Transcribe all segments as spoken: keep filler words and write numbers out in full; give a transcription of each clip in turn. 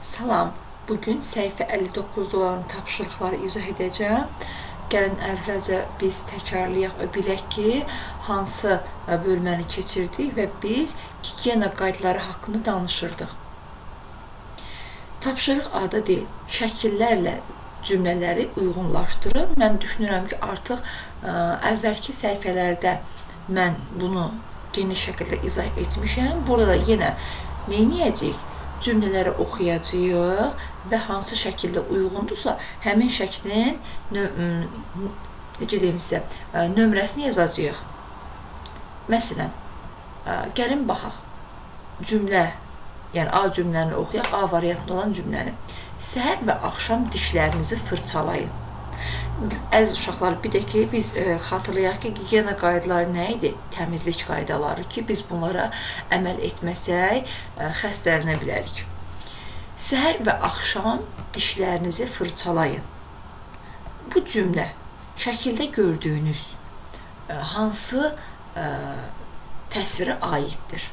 Salam, bugün səhifə əlli doqquzda olan tapşırıqları izah edəcəm. Gəlin əvvəlcə biz təkrarlayaq və bilək ki, hansı bölməni keçirdik və biz gigiyena qaydaları haqqında danışırdıq. Tapşırıq adı deyil, şəkillərlə cümlələri uyğunlaşdırın. Mən düşünürəm ki, artıq ə, əvvəlki səhifələrdə mən bunu geniş şəkildə izah etmişəm. Burada da yenə nə edəcəyik? Cümlələri oxuyacağıq və hansı şəkildə uyğundursa, həmin şəklin necə deyim sizə, nömrəsini yazacağıq. Məsələn, gəlin baxaq. Cümlə, yəni A cümləni oxuyaq, A variantında olan cümləni. Səhər və axşam dişlərinizi fırçalayın. Əziz uşaqlar, bir də ki, biz e, xatırlayaq ki, gigiyena qaydaları nə idi? Təmizlik qaydaları ki, biz bunlara əməl etməsək, e, xəstələnə bilərik. Səhər və axşam dişlərinizi fırçalayın. Bu cümlə şəkildə gördüyünüz e, hansı e, təsvirə aiddir?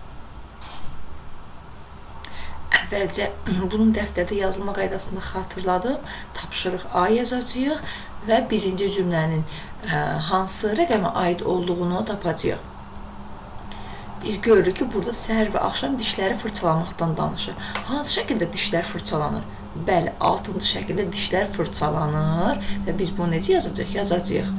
Əvvəlcə bunun dəftərdə yazılma qaydasını xatırladım. Tapşırıq A yazacağıq və birinci cümlənin ə, hansı rəqəmə aid olduğunu tapacağıq. Biz görürük ki, burada səhər və axşam dişləri fırçalamaqdan danışır. Hansı şəkildə dişlər fırçalanır? Bəli, altıncı şəkildə dişlər fırçalanır və biz bunu necə yazacağıq? Yazacağıq.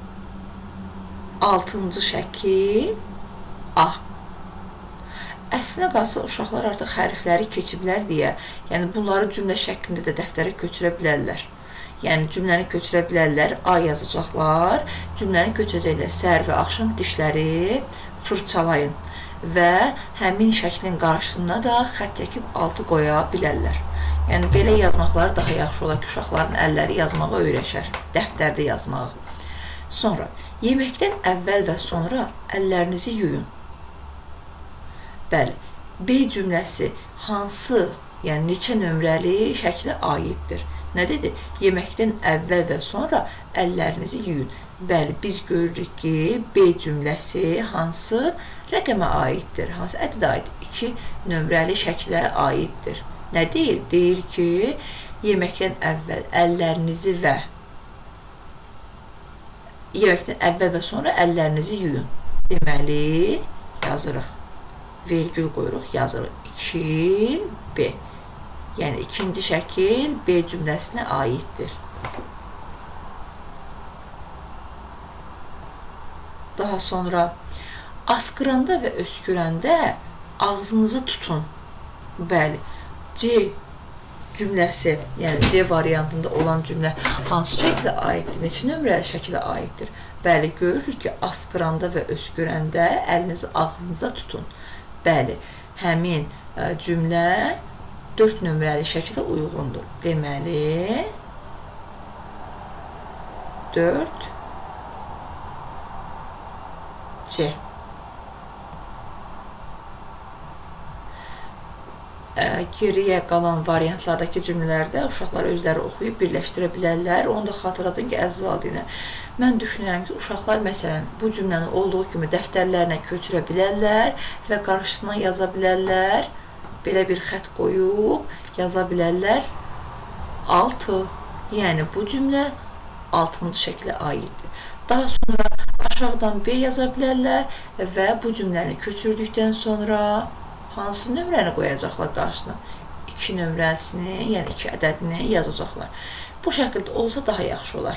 altıncı şəkil A. Əslinə qalsa uşaqlar artıq hərfləri keçiblər deyə, yəni bunları cümlə şəklində də dəftərə köçürə bilərlər. Yəni cümləni köçürə bilərlər, A yazacaqlar, cümləni köçəcəklər, səhər və axşam dişləri fırçalayın və həmin şəklin qarşısına da xətt çəkib altı qoya bilərlər. Yəni belə yazmaqları daha yaxşı olar ki, uşaqların əlləri yazmağa öyrəşər, dəftərdə yazmağa. Sonra, yeməkdən əvvəl və sonra əllərinizi yuyun. Bəli, B cümləsi hansı, yəni neçə nömrəli şəklə aiddir? Nə dedi? Yeməkdən əvvəl və sonra əllərinizi yuyun. Bəli, biz görürük ki, B cümləsi hansı rəqəmə aiddir? Hansı ədədə aid? iki nömrəli şəklə aiddir. Nə deyir? Deyir ki, yeməkdən əvvəl əllərinizi və yeməkdən əvvəl və sonra əllərinizi yuyun. Deməli, yazırıq. Vergül qoyuruq, yazırıq iki B. Yəni, ikinci şəkil B cümləsinə aiddir. Daha sonra, asqıranda və öskürəndə ağzınızı tutun. Bəli, C cümləsi, yəni C variantında olan cümlə hansı şəklə aiddir? Neçə nömrəli şəklə aiddir? Bəli, görürük ki, asqıranda və öskürəndə əlinizi ağzınıza tutun. Bəli, həmin ə, cümlə dörd nömrəli şəkildə uyğundur. Deməli, dörd C. Ə, geriyə qalan variantlardakı cümlələrdə uşaqlar özləri oxuyub birləşdirə bilərlər. Onu da xatırladım ki, əziz valideynlər, mən düşünürəm ki, uşaqlar məsələn bu cümləni olduğu kimi dəftərlərinə köçürə bilərlər və qarşısına yaza bilərlər. Belə bir xətt qoyub yaza bilərlər. altı. Yəni bu cümlə altıncı şəklə aiddir. Daha sonra aşağıdan B yaza bilərlər və bu cümləni köçürdükdən sonra hansı nömrəni qoyacaqlar qarşısına? iki nömrəsini, yəni iki ədədini yazacaqlar. Bu şəkildə olsa daha yaxşı olar.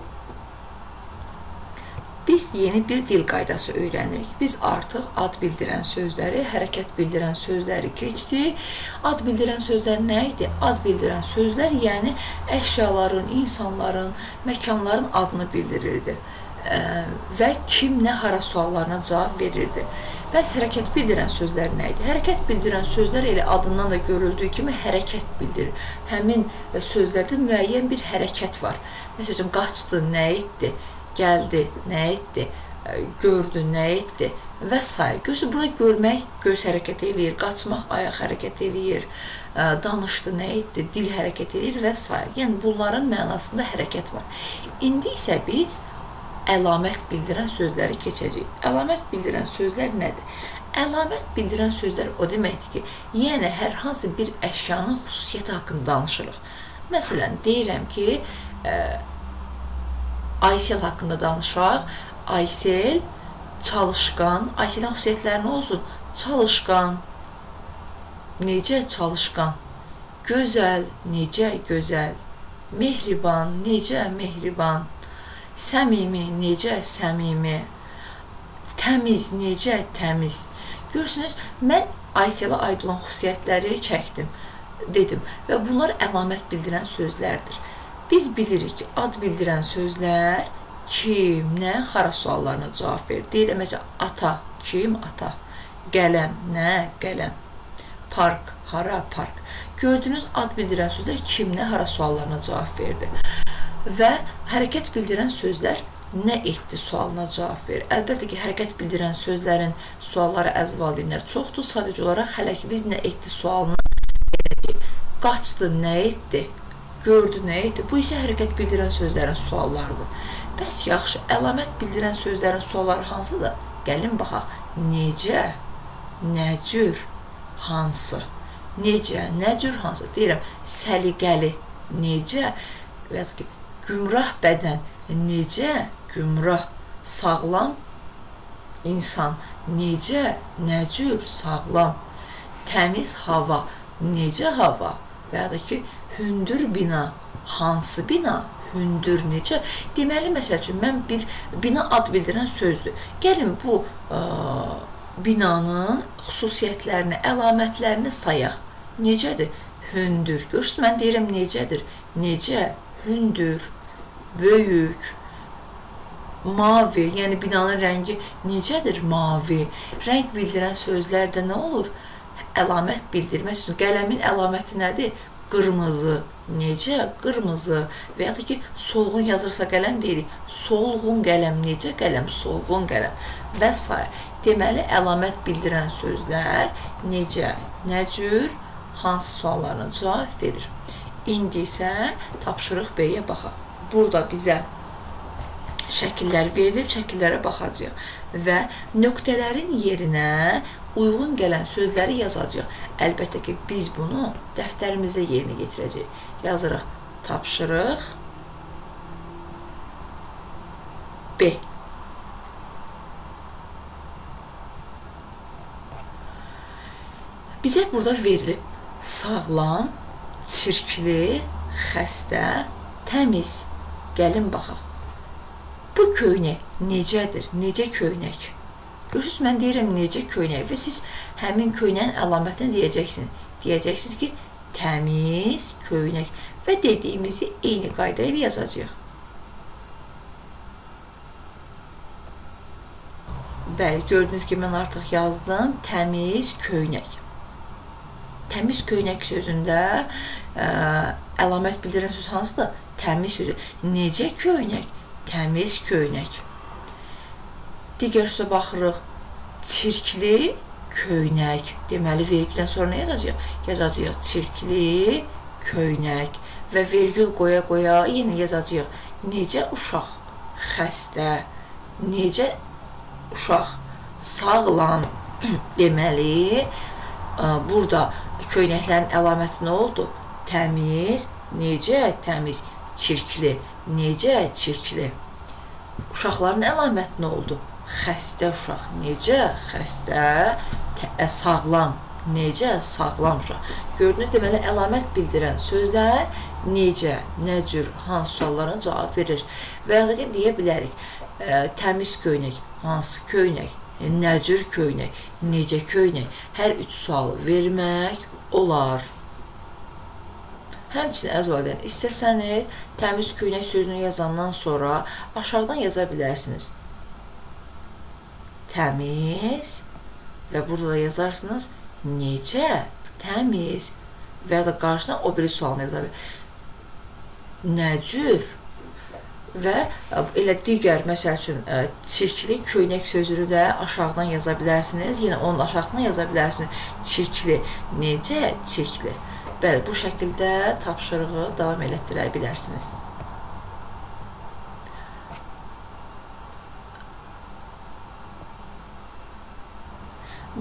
Biz yeni bir dil qaydası öyrənirik. Biz artıq ad bildirən sözləri, hərəkət bildirən sözləri keçdik. Ad bildirən sözlər nə idi? Ad bildirən sözlər, yəni əşyaların, insanların, məkanların adını bildirirdi və kim, nə, hara suallarına cavab verirdi. Bəs hərəkət bildirən sözlər nə idi? Hərəkət bildirən sözlər elə adından da görüldüyü kimi hərəkət bildirir. Həmin sözlərdə müəyyən bir hərəkət var. Məsələn, qaçdı, nə etdi? Gəldi, nə etdi? Gördü, nə etdi? Və s. Görsə, burada görmək göz hərəkət eləyir, qaçmaq ayaq hərəkət eləyir, danışdı, nə etdi? Dil hərəkət eləyir və s. Yəni, bunların mənasında hərəkət var. İndi isə biz əlamət bildirən sözləri keçəcəyik. Əlamət bildirən sözlər nədir? Əlamət bildirən sözlər o deməkdir ki, yəni hər hansı bir əşyanın xüsusiyyəti haqqında danışırıq. Məsələn, deyirəm ki, ə, Aysel haqqında danışaq. Aysel çalışqan. Ayselin xüsusiyyətləri nə olsun? Çalışqan. Necə çalışqan? Gözəl. Necə gözəl? Mehriban. Necə mehriban? Səmimi. Necə səmimi? Təmiz. Necə təmiz? Görürsünüz, mən Ayselə aid olan xüsusiyyətləri çəkdim, dedim və bunlar əlamət bildirən sözlərdir. Biz bilirik ki, ad bildirən sözlər kim, nə, hara suallarına cavab verir. Deyirəm, məsələn, ata, kim, ata. Qələm, nə, qələm. Park, hara, park. Gördüyünüz ad bildirən sözlər kim, nə, hara suallarına cavab verdi. Və hərəkət bildirən sözlər nə etdi sualına cavab verir. Əlbəttə ki, hərəkət bildirən sözlərin sualları əzv valideynlər çoxdur. Sadəcə olaraq hələ ki, biz nə etdi sualına verəcəyik. Qaçdı, nə etdi? Gördü, nə etdi? Bu isə hərəkət bildirən sözlərin suallarıdır. Bəs yaxşı, əlamət bildirən sözlərin sualları hansıdır? Gəlin baxaq. Necə? Nə cür? Hansı? Necə? Nə cür? Hansı? Deyirəm, səliqəli. Necə? Və ya da ki, gümrah bədən. Necə? Gümrah. Sağlam insan. Necə? Nə cür? Sağlam. Təmiz hava. Necə hava? Və ya da ki, hündür bina. Hansı bina? Hündür necə? Deməli, məsəl üçün, mən bir bina ad bildirən sözdür. Gəlin bu ə, binanın xüsusiyyətlərini, əlamətlərini sayaq. Necədir? Hündür. Görürsünüz, mən deyirəm, necədir? Necə? Hündür, böyük, mavi, yəni binanın rəngi necədir? Mavi. Rəng bildirən sözlərdə nə olur? Əlamət bildirmək üçün qələmin əlaməti nədir? Qırmızı. Necə? Qırmızı. Və ya da ki, solğun yazırsa qələm deyirik. Solğun qələm. Necə qələm? Solğun qələm. Və s. Deməli, əlamət bildirən sözlər necə, nə cür, hansı suallarına cavab verir. İndi isə tapşırıq B-yə baxaq. Burada bizə şəkillər verilib, şəkillərə baxacaq və nöqtələrin yerinə uyğun gələn sözləri yazacaq. Əlbəttə ki, biz bunu dəftərimizdə yerinə yetirəcəyik. Yazırıq tapşırıq B. Bizə burada verilib sağlam, çirkli, xəstə, təmiz. Gəlin baxaq. Bu köynək necədir? Necə köynək? Görürsünüz, mən deyirəm necə köynək və siz həmin köynəyin əlamətini deyəcəksiniz. Deyəcəksiniz ki, təmiz köynək və dediyimizi eyni qayda ilə yazacağıq. Bəli, gördünüz ki, mən artıq yazdım təmiz köynək. Təmiz köynək sözündə ə, əlamət bildirən söz hansıdır? Təmiz sözü. Necə köynək? Təmiz köynək. Digər sözə baxırıq. Çirkli köynək. Deməli, vergüldən sonra nə yazacaq? Yazacaq çirkli köynək. Və vergül qoya-qoya yenə yazacaq. Necə uşaq? Xəstə. Necə uşaq? Sağlam. Deməli, burada köynəklərin əlaməti nə oldu? Təmiz, necə təmiz, çirkli, necə çirkli. Uşaqların əlaməti nə oldu? Xəstə uşaq, necə xəstə, sağlam, necə sağlam uşaq. Gördüyünüz, deməli, əlamət bildirən sözlər necə, nə cür, hansı suallarına cavab verir. Və ya da ki, deyə bilərik, təmiz köynək, hansı köynək, nə cür köynək, necə köynək. Hər üç sualı vermək olar. Həmçinin əziz valideyn, istəsəniz təmiz köynək sözünü yazandan sonra aşağıdan yaza bilərsiniz. Təmiz və burada da yazarsınız necə təmiz və ya da qarşıdan o biri sualını yaza bilir. Nə cür? Və elə digər, məsəl üçün, çirkli köynək sözünü də aşağıdan yaza bilərsiniz. Yenə onun aşağısına yaza bilərsiniz. Çirkli, necə çirkli? Bəli, bu şəkildə tapşırığı davam elətdirə bilərsiniz.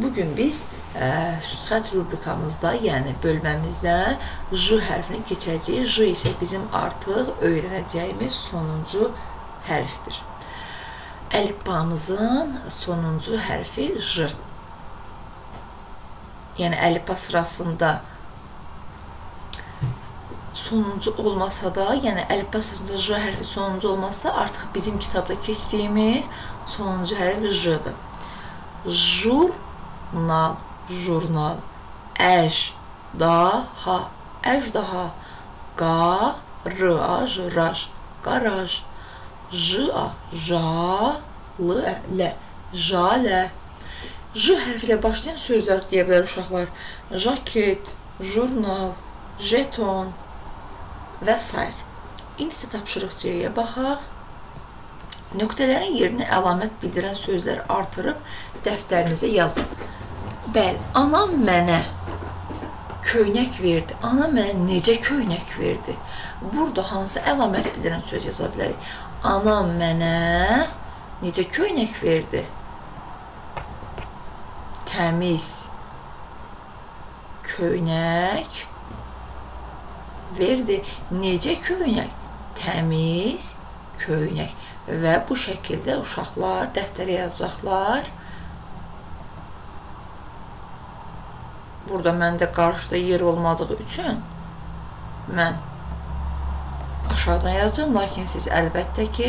Bugün biz ə, xətt rubrikamızda, yəni bölməmizdə J hərfini keçəcəyik. J isə bizim artıq öyrənəcəyimiz sonuncu hərfdir. Əlifbamızın sonuncu hərfi J. Yəni əlifba sırasında sonuncu olmasa da, yəni əlifba sırasında J hərfi sonuncu olmasa da artıq bizim kitabda keçdiyimiz sonuncu hərf J-dır. Jurnal, jurnal, əjdaha, əjdaha, qaraj, raj, qaraj, j-a, jalə, jalə. J hərfi ilə başlayan sözlər deyə bilər uşaqlar. Jaket, jurnal, jeton və s. İndi isə tapşırıq C-yə baxaq. Nöqtələrin yerinə əlamət bildirən sözlər artırıb dəftərinizə yazın. Bəli, anam mənə köynək verdi. Anam mənə necə köynək verdi? Burada hansı əlamət bildirən söz yaza bilərik? Anam mənə necə köynək verdi? Təmiz köynək verdi. Necə köynək? Təmiz köynək. Və bu şəkildə uşaqlar dəftərə yazacaqlar. Burada məndə qarşıda yer olmadığı üçün mən aşağıdan yazacağım, lakin siz əlbəttə ki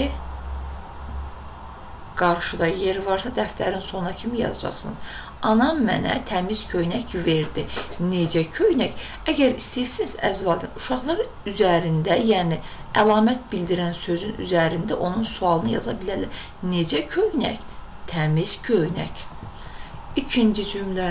qarşıda yer varsa dəftərin sonuna kimi yazacaqsınız. Anam mənə təmiz köynək verdi. Necə köynək? Əgər istəyirsiniz əzvadın, uşaqlar üzərində, yəni əlamət bildirən sözün üzərində onun sualını yaza bilərlər. Necə köynək? Təmiz köynək. İkinci cümlə.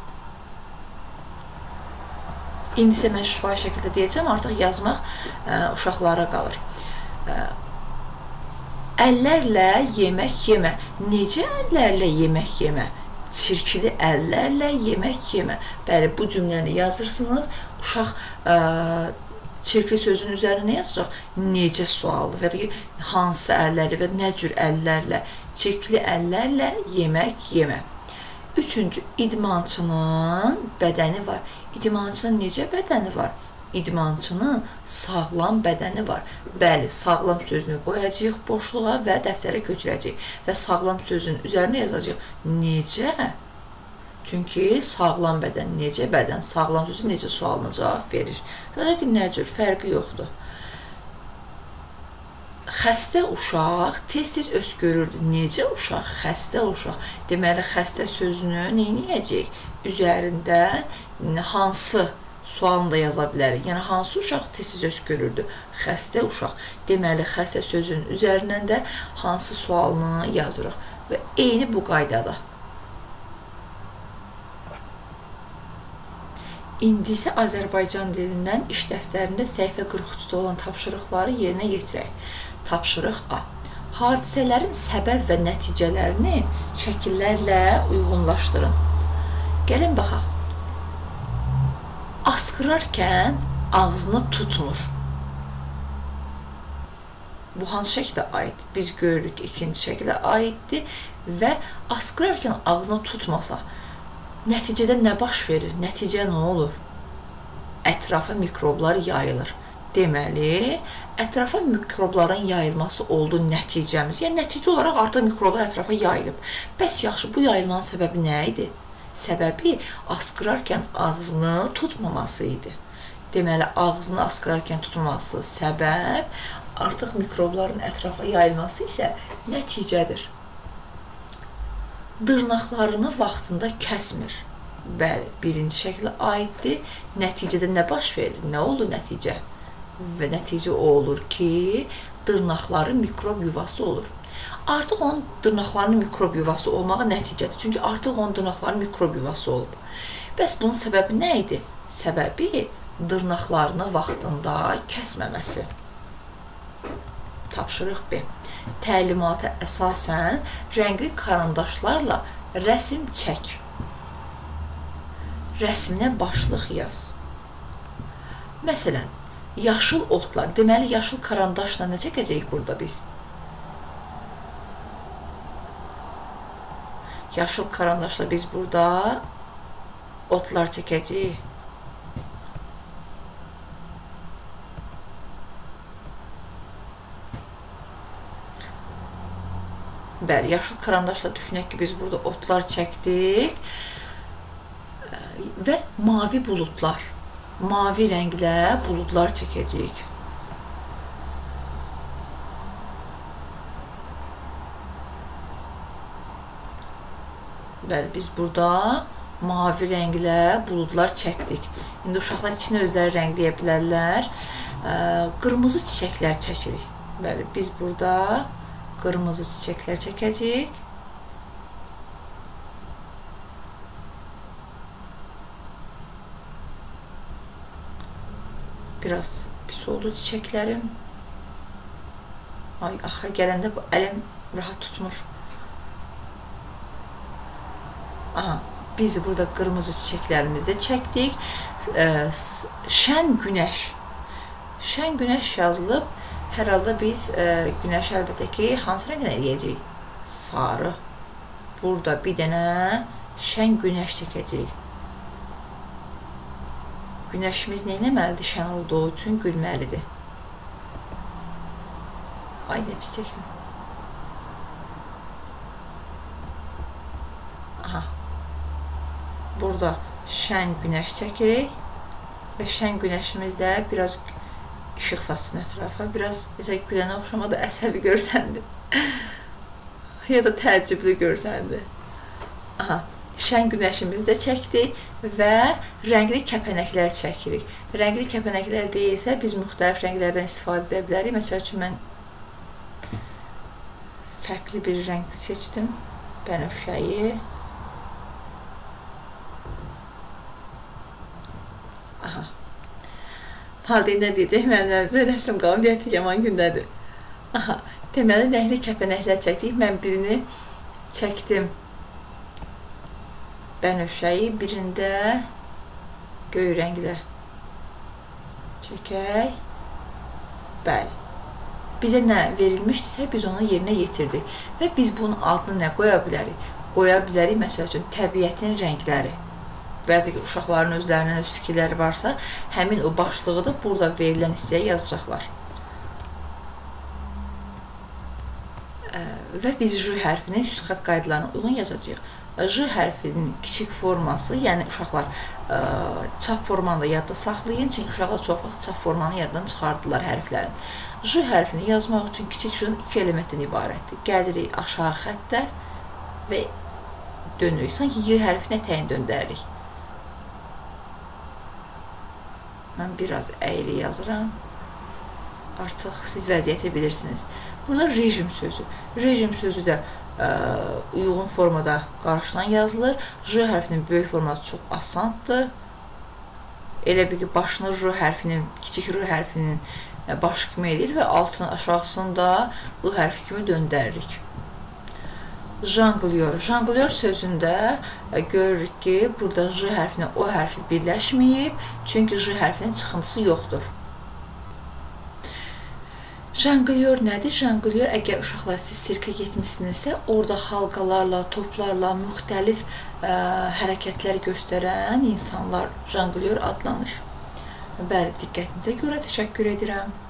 İndi isə mən şifahi şəkildə deyəcəm, artıq yazmaq ə, uşaqlara qalır. Ə, əllərlə yemək yemə. Necə əllərlə yemək yemə? Çirkli əllərlə yemək yemə. Bəli, bu cümləni yazırsınız. Uşaq ə, çirkli sözün üzərində nə yazacaq? Necə sualdır və ya ki, hansı əllərlə və nə cür əllərlə? Çirkli əllərlə yemək yemə. Üçüncü, idmançının bədəni var. İdmançının necə bədəni var? İdmançının sağlam bədəni var. Bəli, sağlam sözünü qoyacağıq boşluğa və dəftərə köçürəcəyik. Və sağlam sözün üzərinə yazacağıq. Necə? Çünki sağlam bədən, necə bədən, sağlam sözü necə sualına cavab verir. Və da ki, nə cür? Fərqi yoxdur. Xəstə uşaq tez-tez öskürürdü. Necə uşaq? Xəstə uşaq. Deməli, xəstə sözünü neyniyəcək? Üzərində hansı sualını da yaza bilərik. Yəni, hansı uşaq tez-tez öskürürdü? Xəstə uşaq. Deməli, xəstə sözünün üzərindən də hansı sualını yazırıq. Və eyni bu qaydada. İndi isə Azərbaycan dilindən iş dəftərində səhifə qırx üçdə olan tapşırıqları yerinə yetirək. Tapşırıq A. Hadisələrin səbəb və nəticələrini şəkillərlə uyğunlaşdırın. Gəlin baxaq. Asqırarkən ağzını tutmur. Bu hansı şəkilə aid? Biz görürük ki, ikinci şəkilə aiddir və asqırarkən ağzını tutmasa, nəticədə nə baş verir? Nəticə nə olur? Ətrafa mikroblar yayılır. Deməli, ətrafa mikrobların yayılması oldu nəticəmiz. Yəni, nəticə olaraq artıq mikroblar ətrafa yayılıb. Bəs yaxşı, bu yayılmanın səbəbi nə idi? Səbəbi asqırarkən ağzını tutmaması idi. Deməli, ağzını asqırarkən tutmaması səbəb, artıq mikrobların ətrafa yayılması isə nəticədir. Dırnaqlarını vaxtında kəsmir. Bəli, birinci şəklə aiddir. Nəticədə nə baş verir? Nə oldu nəticə? Və nəticə o olur ki, dırnaqları mikrob yuvası olur. Artıq onun dırnaqlarının mikrob yuvası olmağı nəticədir. Çünki artıq onun dırnaqlarının mikrob yuvası olub. Bəs bunun səbəbi nə idi? Səbəbi dırnaqlarını vaxtında kəsməməsi. Tapşırıq B. Təlimata əsasən rəngli karandaşlarla rəsm çək. Rəsminə başlıq yaz. Məsələn, yaşıl otlar. Deməli, yaşıl karandaşla nə çəkəcəyik burada biz? Yaşıl karandaşla biz burada otlar çəkəcəyik. Bəli, yaşıl karandaşla düşünək ki, biz burada otlar çəkdik və mavi buludlar, mavi rənglə buludlar çəkəcəyik. Bəli, biz burada mavi rənglə buludlar çəkdik. İndi uşaqlar içinə özləri rəngləyə bilərlər. Qırmızı çiçəklər çəkirik. Bəli, biz burada qırmızı çiçəklər çəkəcəyik. Biraz pis oldu çiçəklərim. Ay, axı gələndə əlim rahat tutmur. Aha, biz burada qırmızı çiçəklərimizi də çəkdik. Şən günəş. Şən günəş yazılıb. Hər halda biz e, günəşi əlbəttə ki, hansı rəngdən eləyəcəyik? Sarı. Burada bir dənə şən günəş çəkəcəyik. Günəşimiz nə etməlidir? Şən olduğu üçün gülməlidir. Ay, nə pis çəkdim. Aha. Burada şən günəş çəkirik və şən günəşimiz də biraz işıq saçsın ətrafa. Biraz necə gülənə oxşamadı, əsəbi görsəndi. Ya da təəccüblü görsəndi. Aha, şən günəşimiz də çəkdik və rəngli kəpənəklər çəkirik. Rəngli kəpənəklər deyilsə, biz müxtəlif rənglərdən istifadə edə bilərik. Məsəl üçün, mən fərqli bir rəng seçdim. Bənövşəyi. Aha. Halde nə deyəcək müəllimlərimizə? Rəsm qabiliyyəti yaman gündədir. Aha, deməli, rəngli kəpənəklər çəkdik. Mən birini çəkdim bənövşəyi, birində göy rənglə çəkək. Bəli. Bizə nə verilmişsə, biz onu yerinə yetirdik. Və biz bunun adını nə qoya bilərik? Qoya bilərik, məsəl üçün, təbiətin rəngləri. Və ya ki, uşaqların özlərinin öz fikirləri varsa, həmin o başlığı da burada verilən hissəyə yazacaqlar. Və biz J hərfini sürət qaydalarına uyğun yazacağıq. J hərfinin kiçik forması, yəni uşaqlar çap formanı da yadda saxlayın, çünki uşaqlar çox vaxt çap formanı yaddan çıxardılar hərflərin. J hərfini yazmaq üçün kiçik J iki elementdən ibarətdir. Gəlirik aşağı xəttə və dönürük. Sanki Y hərfini ətəyin döndəririk. Mən biraz əyri yazıram. Artıq siz vəziyyəti bilirsiniz. Burada rejim sözü. Rejim sözü də ə, uyğun formada qarşıdan yazılır. J hərfinin böyük forması çox asandır. Elə bir ki, başını R hərfinin, kiçik R hərfinin başı kimi edir və altını, aşağısını da L hərfi kimi döndəririk. Janglyor. Janglyor sözündə görürük ki, burada J hərfinə O hərfi birləşməyib, çünki J hərfinin çıxıntısı yoxdur. Janglyor nədir? Janglyor, əgər uşaqlar siz sirkə getmişsinizsə, orada halqalarla, toplarla müxtəlif ə, hərəkətlər göstərən insanlar janglyor adlanır. Bəli, diqqətinizə görə təşəkkür edirəm.